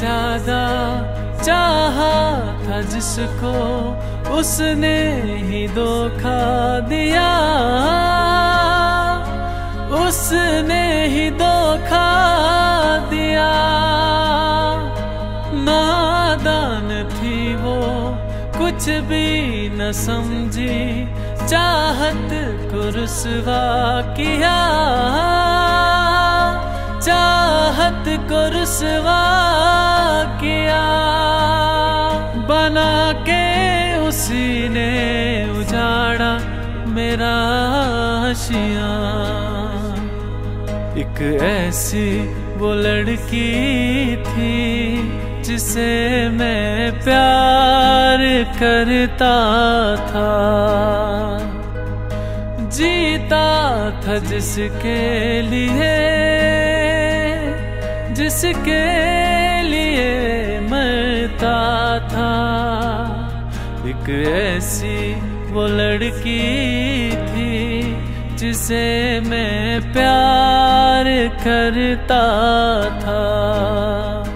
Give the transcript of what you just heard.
ज्यादा चाहा था जिसको उसने ही धोखा दिया, उसने ही धोखा दिया। नादान थी वो कुछ भी न समझी, चाहत को रुसवा किया, चाहत को रुसवा किया। बना के उसी ने उजाड़ा मेरा आशियां। एक ऐसी वो लड़की थी जिसे मैं प्यार करता था, जीता था जिसके लिए, जिसके लिए मरता था। एक ऐसी वो लड़की थी जिसे मैं प्यार करता था।